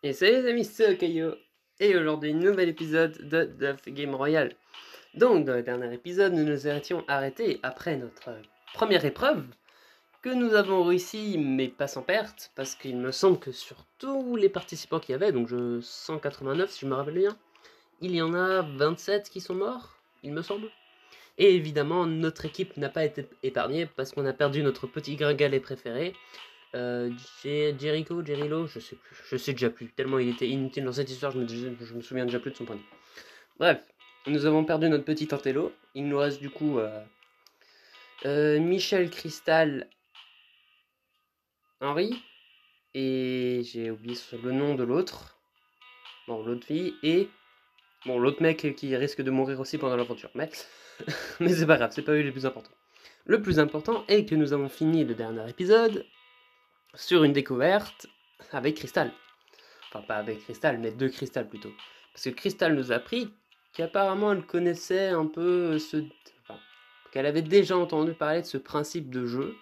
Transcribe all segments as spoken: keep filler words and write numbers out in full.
Et salut les amis, c'est Okayo. Et aujourd'hui, nouvel épisode de Duff Game Royale. Donc, dans le dernier épisode, nous nous étions arrêtés après notre première épreuve, que nous avons réussi, mais pas sans perte, parce qu'il me semble que sur tous les participants qu'il y avait, donc je cent quatre-vingt-neuf si je me rappelle bien, il y en a vingt-sept qui sont morts, il me semble. Et évidemment, notre équipe n'a pas été épargnée, parce qu'on a perdu notre petit gringalet préféré, euh, Jericho, Jerilo, je sais plus, je sais déjà plus, tellement il était inutile dans cette histoire, je me, je me souviens déjà plus de son point de vue. Bref, nous avons perdu notre petit Antello, il nous reste du coup euh, euh, Michel Cristal, Henri, et j'ai oublié le nom de l'autre, bon l'autre fille, et bon l'autre mec qui risque de mourir aussi pendant l'aventure, mais, mais c'est pas grave, c'est pas eux les plus importants. Le plus important est que nous avons fini le dernier épisode sur une découverte avec Cristal. Enfin, pas avec Crystal, mais de Crystal plutôt. Parce que Crystal nous a appris qu'apparemment elle connaissait un peu ce... Enfin, qu'elle avait déjà entendu parler de ce principe de jeu.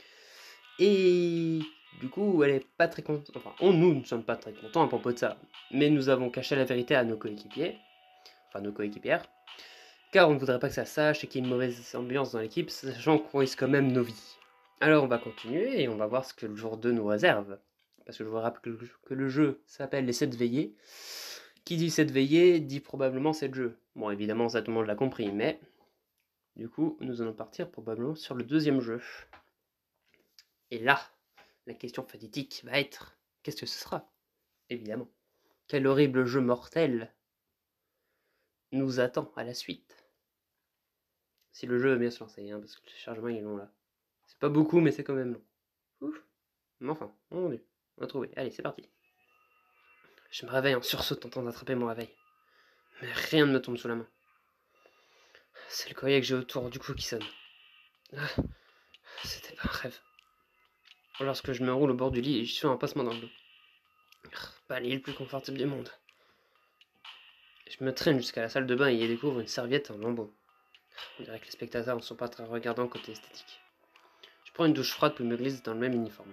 Et du coup, elle est pas très contente... Enfin, on, nous ne sommes pas très contents à propos de ça. Mais nous avons caché la vérité à nos coéquipiers. Enfin, nos coéquipières. Car on ne voudrait pas que ça sache et qu'il y ait une mauvaise ambiance dans l'équipe, sachant qu'on risque quand même nos vies. Alors on va continuer et on va voir ce que le jour deux nous réserve. Parce que je vous rappelle que le jeu s'appelle les sept veillées. Qui dit sept veillées dit probablement sept jeux. Bon, évidemment, ça tout le monde l'a compris, mais du coup, nous allons partir probablement sur le deuxième jeu. Et là, la question fatidique va être, qu'est-ce que ce sera? Évidemment. Quel horrible jeu mortel nous attend à la suite? Si le jeu veut bien se lancer, hein, parce que le chargement est long là. C'est pas beaucoup, mais c'est quand même long. Ouf. Mais enfin, mon dieu, on a trouvé. Allez, c'est parti. Je me réveille en sursaut tentant d'attraper mon réveil. Mais rien ne me tombe sous la main. C'est le courrier que j'ai autour du cou qui sonne. Ah, c'était pas un rêve. Lorsque je me roule au bord du lit, je suis un passement dans le dos. Pas l'île le plus confortable du monde. Je me traîne jusqu'à la salle de bain et y découvre une serviette en lambeaux. On dirait que les spectateurs ne sont pas très regardants côté esthétique. Je prends une douche froide puis me glisse dans le même uniforme.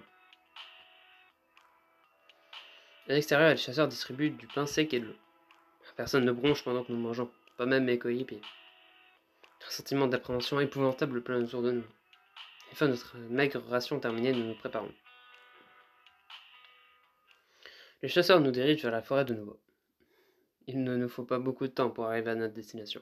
À l'extérieur, les chasseurs distribuent du pain sec et de l'eau. Personne ne bronche pendant que nous mangeons, pas même mes coéquipiers. Un sentiment d'appréhension épouvantable plein autour de nous. Une fois notre maigre ration terminée, nous nous préparons. Les chasseurs nous dirigent vers la forêt de nouveau. Il ne nous faut pas beaucoup de temps pour arriver à notre destination.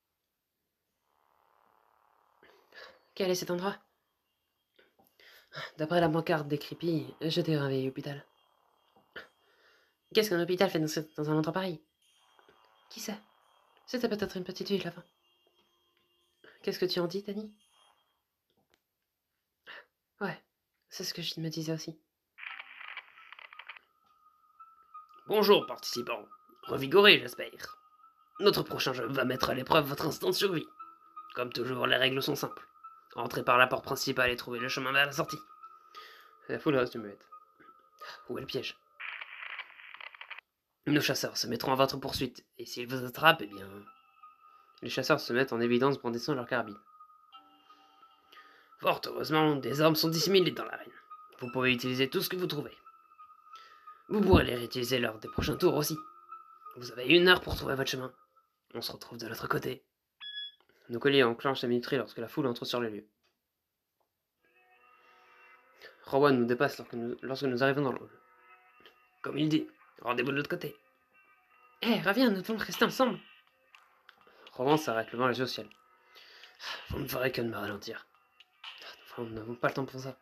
Quel est cet endroit? D'après la pancarte des creepy, j'étais un vieil hôpital. Qu'est-ce qu'un hôpital fait dans, dans un endroit pareil? Qui sait? C'était peut-être une petite ville avant. Qu'est-ce que tu en dis, Danny? Ouais, c'est ce que je me disais aussi. Bonjour, participants. Revigorés, j'espère. Notre prochain jeu va mettre à l'épreuve votre instinct de survie. Comme toujours, les règles sont simples. Entrez par la porte principale et trouvez le chemin vers la sortie. La foule reste muette. Où est le piège? Nos chasseurs se mettront à votre poursuite, et s'ils vous attrapent, eh bien... Les chasseurs se mettent en évidence brandissant leur carabine. Fort heureusement, des armes sont dissimulées dans l'arène. Vous pouvez utiliser tout ce que vous trouvez. Vous pourrez les réutiliser lors des prochains tours aussi. Vous avez une heure pour trouver votre chemin. On se retrouve de l'autre côté. Nos colliers enclenchent la minuterie lorsque la foule entre sur les lieux. Rowan nous dépasse lorsque nous, lorsque nous arrivons dans le hall. Comme il dit, rendez-vous de l'autre côté. Hé, hey, reviens, nous devons rester ensemble. Rowan s'arrête, levant les yeux au ciel. Vous ne ferez que de me ralentir. Enfin, nous n'avons pas le temps pour ça.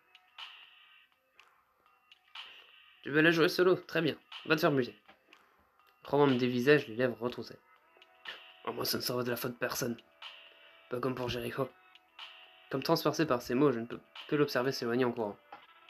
Tu veux la jouer solo? Très bien. Va te faire muser. Rowan me dévisage, les lèvres retroussées. Oh, moi, ça ne sera de la faute de personne. Pas comme pour Jericho. Comme transpercé par ces mots, je ne peux que l'observer s'éloigner en courant.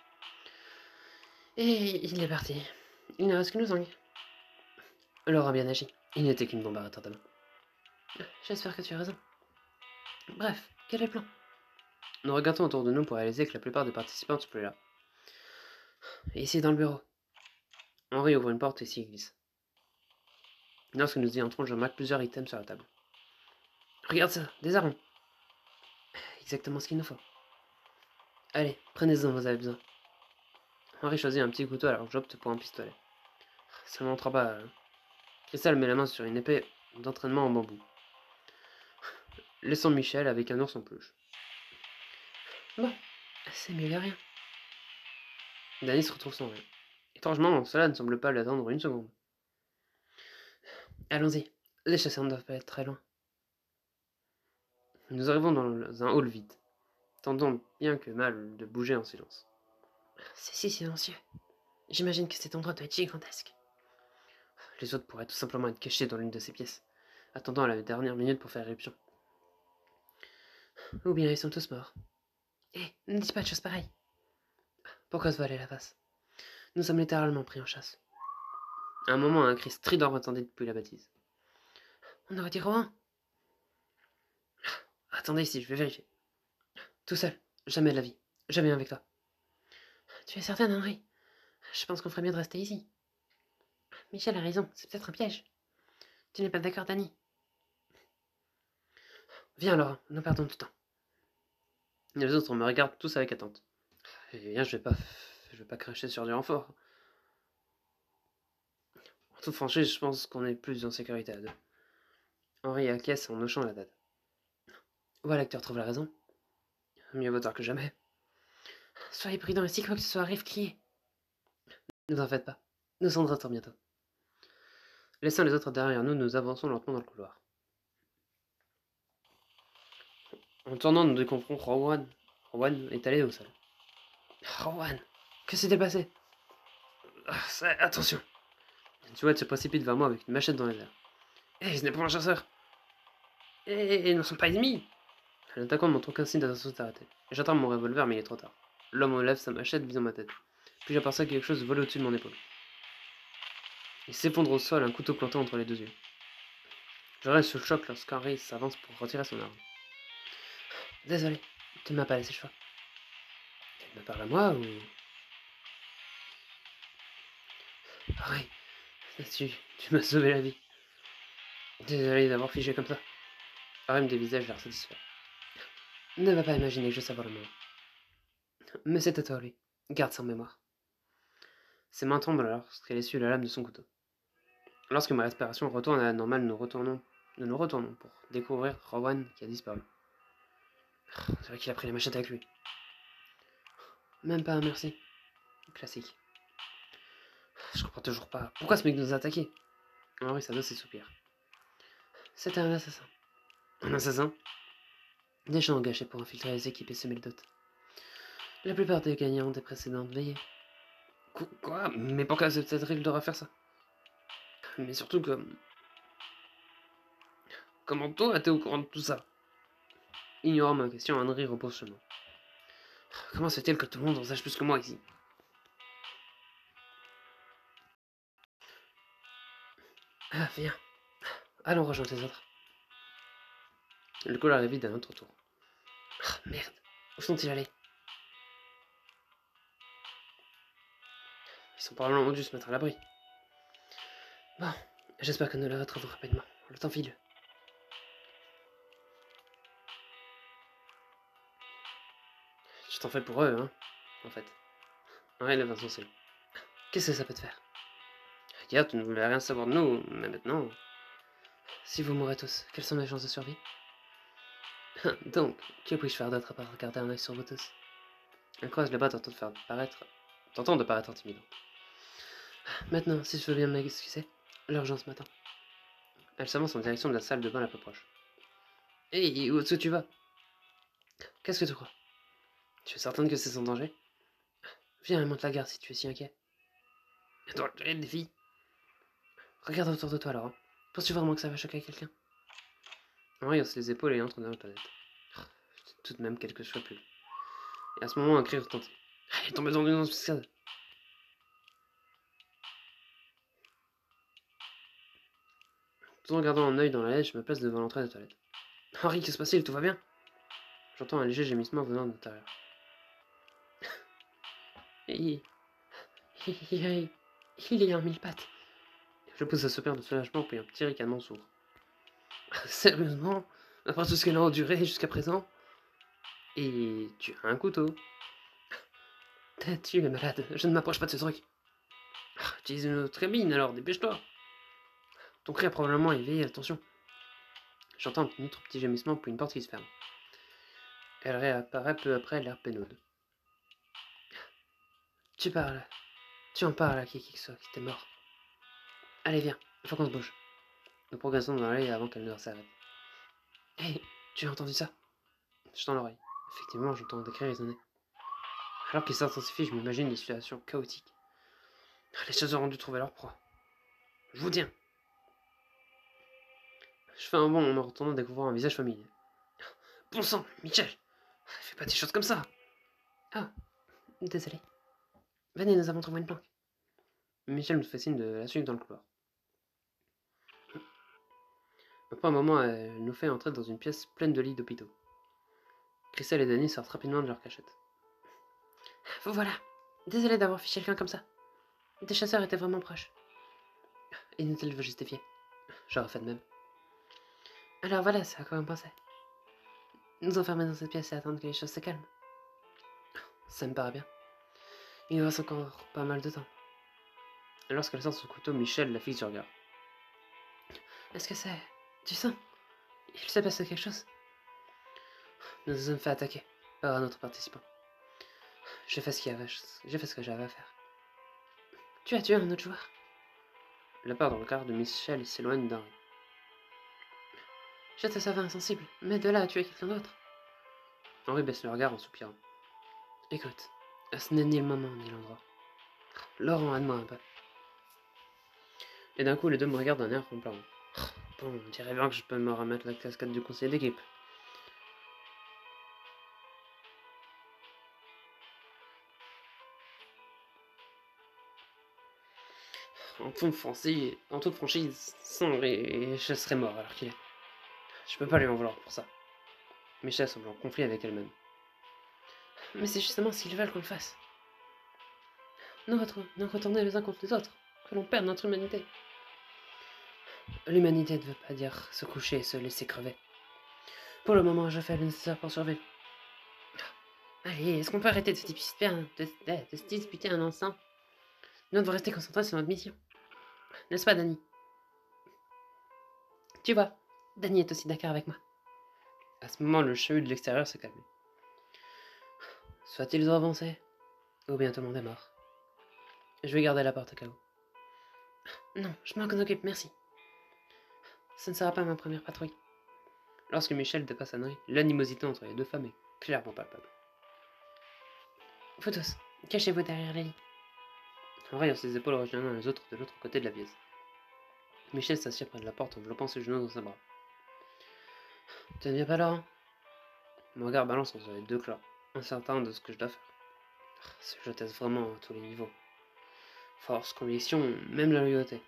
Et il est parti. Il ne reste que nous Zang. Laura bien agi. Il n'était qu'une bombe à retardement. J'espère que tu as raison. Bref, quel est le plan? Nous regardons autour de nous pour réaliser que la plupart des participants ne sont plus là. Et ici, dans le bureau. Henri ouvre une porte et s'y glisse. Lorsque nous y entrons, je remarque plusieurs items sur la table. Regarde ça, des armes. Exactement ce qu'il nous faut. Allez, prenez-en, vous avez besoin. Henri choisit un petit couteau alors que j'opte pour un pistolet. Ça ne montrera pas. Cristal met la main sur une épée d'entraînement en bambou, laissant Michel avec un ours en peluche. Bon, c'est mieux que rien. Danny se retrouve sans rien. Étrangement, cela ne semble pas l'attendre une seconde. Allons-y, les chasseurs ne doivent pas être très loin. Nous arrivons dans un hall vide, tentant bien que mal de bouger en silence. C'est si silencieux. J'imagine que cet endroit doit être gigantesque. Les autres pourraient tout simplement être cachés dans l'une de ces pièces, attendant la dernière minute pour faire éruption. Ou bien ils sont tous morts. Hé, hey, ne dis pas de choses pareilles. Pourquoi se voiler la face? Nous sommes littéralement pris en chasse. À un moment, un cri strident retenttit depuis la bâtisse. On aurait dit Rohan. Attendez ici, je vais vérifier. Tout seul, jamais de la vie, jamais avec toi. Tu es certaine, Henri? Je pense qu'on ferait mieux de rester ici. Michel a raison, c'est peut-être un piège. Tu n'es pas d'accord, Danny? Viens, Laurent, nous perdons du temps. Les autres me regardent tous avec attente. Eh bien, je vais pas, je vais pas cracher sur du renfort. En toute franchise, je pense qu'on est plus en sécurité à deux. Henri acquiesce en hochant la tête. Voilà que tu retrouves la raison. Mieux vaut tard que jamais. Soyez prudents et si quoi que ce soit arrive, criez. Ne vous en faites pas. Nous sommes de retour bientôt. Laissant les autres derrière nous, nous avançons lentement dans le couloir. En tournant, nous découvrons Rowan. Rowan est allé au sol. Rowan, que s'est-il passé? Ah, attention. Tu vois, se précipite vers moi avec une machette dans les airs. Hé, hey, ce n'est pas un chasseur. Hé, hey, ils ne sont pas ennemis. L'attaquant ne montre aucun signe d'attention s'arrêter. J'attrape mon revolver, mais il est trop tard. L'homme enlève sa machette visant ma tête. Puis j'aperçois quelque chose voler au-dessus de mon épaule. Il s'effondre au sol, un couteau planté entre les deux yeux. Je reste sous le choc lorsqu'Henri s'avance pour retirer son arme. Désolé, tu ne m'as pas laissé le choix. Tu me parles à moi ou... Henri, tu, tu m'as sauvé la vie. Désolé d'avoir figé comme ça. Henri me dévisage l'air satisfait. Ne va pas imaginer que je savoir le mot. Mais c'était toi, lui. Garde ça en mémoire. Ses mains tremblent lorsqu'elle essuie la lame de son couteau. Lorsque ma respiration retourne à la normale, nous retournons, nous nous retournons pour découvrir Rowan qui a disparu. C'est vrai qu'il a pris la machette avec lui. Même pas un merci. Classique. Je comprends toujours pas. Pourquoi ce mec nous a attaqué? Ah oui, ça doit ses soupirs. C'était un assassin. Un assassin? Des gens engagés pour infiltrer les équipes et semer le doute. La plupart des gagnants des précédentes veillées. Quoi? Mais pourquoi cette règle devrait faire ça? Mais surtout que... Comment toi t'es au courant de tout ça? Ignorant ma question, Henri repose sur moi. Comment se fait-il que tout le monde en sache plus que moi ici? Ah, viens. Allons rejoindre les autres. Le couloir est vide à notre tour. Ah, merde. Où sont-ils allés? Ils sont probablement dû se mettre à l'abri. Bon, j'espère que nous les retrouverons rapidement. Le temps file. Je t'en fais pour eux, hein, en fait. Henri lève un sourcil. Qu'est-ce que ça peut te faire? Hier, tu ne voulais rien savoir de nous, mais maintenant... Si vous mourrez tous, quelles sont mes chances de survie? Donc, que puis-je faire d'autre à part regarder un œil sur vous tous? Elle croise les bras, tentant de faire paraître... tentant de paraître intimidante. Maintenant, si je veux bien m'excuser, l'urgence m'attend. Elle s'avance en direction de la salle de bain la plus proche. Hé, hey, où est-ce que tu vas? Qu'est-ce que tu crois? Tu es certaine que c'est sans danger? Viens et monte la garde si tu es si inquiet. Et toi, tu es des filles? Regarde autour de toi, Laurent. Penses-tu vraiment que ça va choquer quelqu'un? Henri hausse les épaules et entre dans la planète. Tout de même quelques cheveux plus. Et à ce moment, un cri retentit. Il est tombé dans une embuscade. Tout en gardant un œil dans la haie, je me place devant l'entrée des toilettes. Henri, que se passe-t-il? Tout va bien? J'entends un léger gémissement venant de l'intérieur. Il... Il... Il y a un mille pattes. Je pousse un soupir de soulagement puis un petit ricanement sourd. Sérieusement? Après tout ce qu'elle a enduré jusqu'à présent? Et tu as un couteau. Tu es malade, je ne m'approche pas de ce truc. Ah, utilise une autre cabine alors, dépêche-toi. Ton cri a probablement éveillé l'attention. J'entends un autre petit gémissement puis une porte qui se ferme. Elle réapparaît peu après, l'air pénaude. Tu parles. Tu en parles à qui qui que ce soit qui était mort. Allez, viens, il faut qu'on se bouge. Nous progressons dans l'allée avant qu'elle ne s'arrête. Hé, hey, tu as entendu ça? Je tends l'oreille. Effectivement, j'entends des cris résonner. Alors qu'ils s'intensifient, je m'imagine des situations chaotiques. Les chasseurs ont dû trouver leur proie. Je vous tiens. Je fais un bond en me retournant, découvrant un visage familier. Bon sang, Michel! Fais pas des choses comme ça! Ah, désolé. Venez, nous avons trouvé une planque. Michel nous fait signe de la suivre dans le couloir. Après un moment, elle nous fait entrer dans une pièce pleine de lits d'hôpitaux. Christelle et Danny sortent rapidement de leur cachette. Vous voilà. Désolé d'avoir fiché quelqu'un comme ça. Des chasseurs étaient vraiment proches. Inutile de vous justifier. J'aurais fait de même. Alors voilà, c'est à quoi on pensait. Nous enfermer dans cette pièce et attendre que les choses se calment. Ça me paraît bien. Il nous reste encore pas mal de temps. Lorsqu'elle sort son couteau, Michel la fixe du regard. Est-ce que c'est du sang? Il s'est passé quelque chose? Nous nous sommes fait attaquer par un autre participant. J'ai fait ce qu'il y avait, j'ai fait ce que j'avais à faire. Tu as tué un autre joueur? La part dans le regard de Michel s'éloigne d'un. Je te savais insensible, mais de là à tuer quelqu'un d'autre. Henri baisse le regard en soupirant. Écoute, ce n'est ni le moment ni l'endroit. Laurent, aide-moi un peu. Et d'un coup, les deux me regardent d'un air complaisant. Bon, on dirait bien que je peux me remettre la casquette du conseiller d'équipe. En toute franchise, en toute franchise, sans et je serais mort alors qu'il est. Je peux pas lui en vouloir pour ça. Michel semble en conflit avec elle-même. Mais c'est justement ce qu'ils veulent qu'on le fasse. Nous, nous retourner les uns contre les autres, que l'on perde notre humanité. L'humanité ne veut pas dire se coucher et se laisser crever. Pour le moment, je fais le nécessaire pour survivre. Allez, est-ce qu'on peut arrêter de se disputer un, de, de, de se disputer un instant? Nous devons rester concentrés sur notre mission. N'est-ce pas, Danny? Tu vois, Danny est aussi d'accord avec moi. À ce moment, le chahut de l'extérieur s'est calmé. Soit ils ont avancé, ou bien tout le monde est mort. Je vais garder la porte au cas où. Non, je m'en occupe, merci. Ce ne sera pas ma première patrouille. Lorsque Michel dépasse Henri, l'animosité entre les deux femmes est clairement palpable. Vous tous, cachez-vous derrière les lits. Henri a ses épaules rejoignant les autres de l'autre côté de la pièce. Michel s'assied près de la porte, enveloppant ses genoux dans ses bras. Tu ne viens pas, Laurent? Mon regard balance entre les deux clans, incertain de ce que je dois faire. Je teste vraiment à tous les niveaux. Force, conviction, même la loyauté.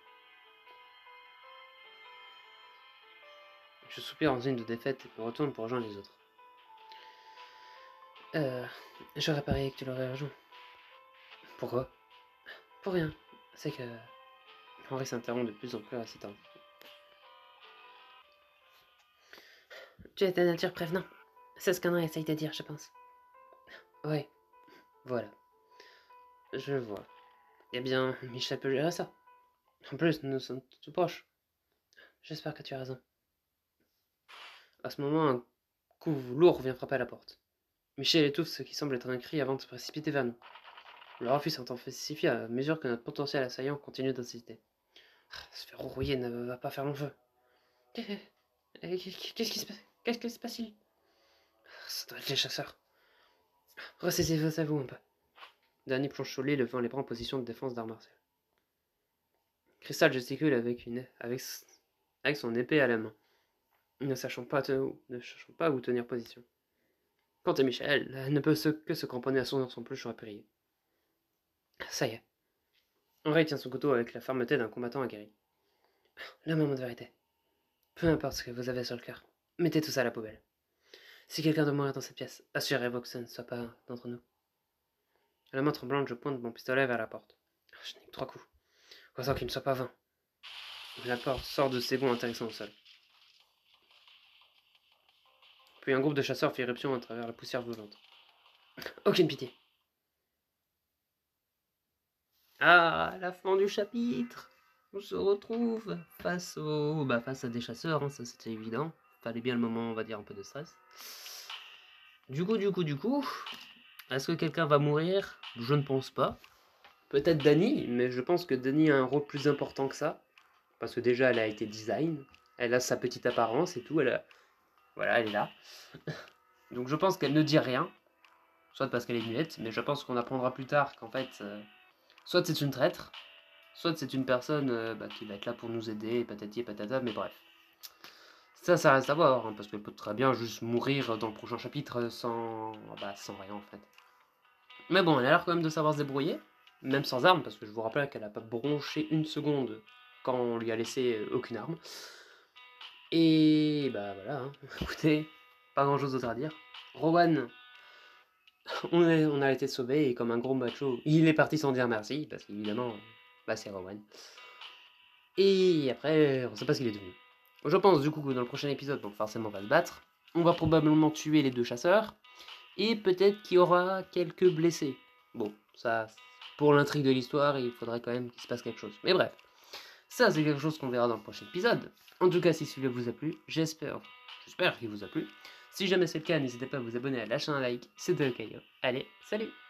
Je soupire en signe de défaite et me retourne pour rejoindre les autres. Euh, j'aurais parié que tu l'aurais rejoint. Pourquoi? Pour rien. C'est que... Henri s'interrompt de plus en plus à cet ordre. Tu es de nature prévenant. C'est ce qu'Anna essaye de dire, je pense. Oui, voilà. Je vois. Eh bien, Michel peut gérer ça. En plus, nous sommes tout proches. J'espère que tu as raison. À ce moment, un coup lourd vient frapper à la porte. Michel étouffe ce qui semble être un cri avant de se précipiter vers nous. Le refus s'intensifie à mesure que notre potentiel assaillant continue d'insister. Se faire rouiller ne va pas faire long feu. Qu'est-ce qui se passe? Qu'est-ce qui se passe-t-il? Ça doit être les chasseurs. Ressaisissez vous un peu. Danny plonge sous lit, levant les bras en position de défense d'art martial. Crystal gesticule avec, une, avec, avec son épée à la main, ne sachant pas, te, ne sachant pas où tenir position. Quant à Michel, elle ne peut se, que se cramponner à son, son peluche périllé. Ça y est. Henri tient son couteau avec la fermeté d'un combattant aguerri. Le moment de vérité. Peu importe ce que vous avez sur le cœur, mettez tout ça à la poubelle. Si quelqu'un doit mourir dans cette pièce, assurez-vous que ce ne soit pas d'entre nous. À la main tremblante, je pointe mon pistolet vers la porte. Je n'ai que trois coups. Autant qu'il ne soit pas vain. La porte sort de ses gonds intéressants au sol. Puis un groupe de chasseurs fait éruption à travers la poussière violente. Aucune pitié. Ah, à la fin du chapitre, on se retrouve face au, bah, face à des chasseurs, hein, ça c'était évident. Fallait bien le moment, on va dire, un peu de stress. Du coup, du coup, du coup, est-ce que quelqu'un va mourir? Je ne pense pas. Peut-être Dany, mais je pense que Dany a un rôle plus important que ça. Parce que déjà, elle a été design, elle a sa petite apparence et tout, elle a... Voilà, elle est là. Donc je pense qu'elle ne dit rien, soit parce qu'elle est muette, mais je pense qu'on apprendra plus tard qu'en fait, euh, soit c'est une traître, soit c'est une personne euh, bah, qui va être là pour nous aider, patati et patata, mais bref. Ça, ça reste à voir, hein, parce qu'elle peut très bien juste mourir dans le prochain chapitre sans, bah, sans rien en fait. Mais bon, elle a l'air quand même de savoir se débrouiller, même sans arme, parce que je vous rappelle qu'elle n'a pas bronché une seconde quand on lui a laissé euh, aucune arme. Et bah voilà, hein. Écoutez, pas grand chose d'autre à dire. Rowan, on, est, on a été sauvé et comme un gros macho, il est parti sans dire merci, parce qu'évidemment, bah c'est Rowan. Et après, on sait pas ce qu'il est devenu. Je pense du coup que dans le prochain épisode, donc forcément on va se battre, on va probablement tuer les deux chasseurs, et peut-être qu'il y aura quelques blessés. Bon, ça, pour l'intrigue de l'histoire, il faudrait quand même qu'il se passe quelque chose. Mais bref, ça c'est quelque chose qu'on verra dans le prochain épisode. En tout cas, si celui-là vous a plu, j'espère, j'espère qu'il vous a plu. Si jamais c'est le cas, n'hésitez pas à vous abonner, à lâcher un like, c'était le Caillot. Allez, salut!